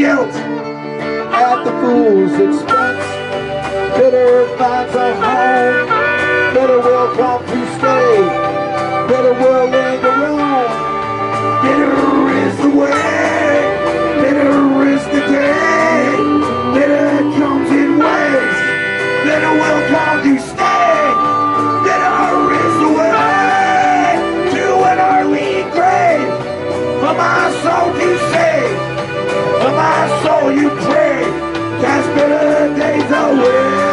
guilt at the fool's expense. Bitter finds a home, bitter will come to stay, bitter will linger on. Bitter is the way, bitter is the day, bitter comes in waves, bitter will come to stay, bitter is the way to an early grave. For my soul to save, for my soul you pray, cast bitter days away.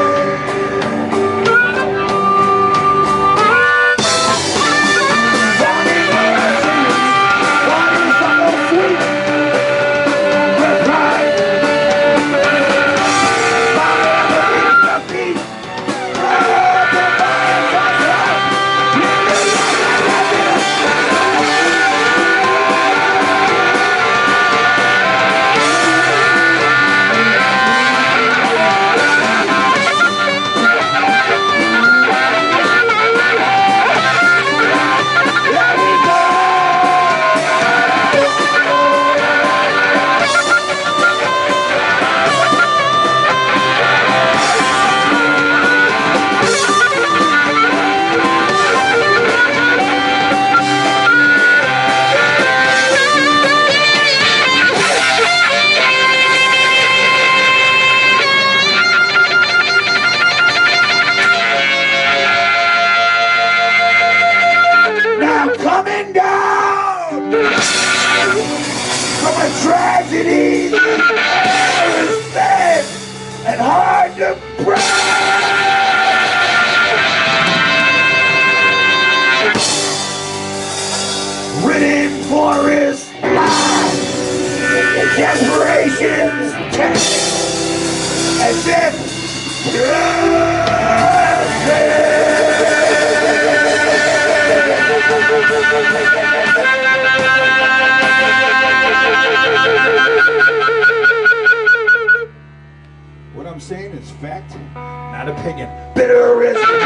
Coming down from a tragedy that is sad and hard to break. Written for his life, desperation's test, as if what I'm saying is fact, not opinion. Bitter is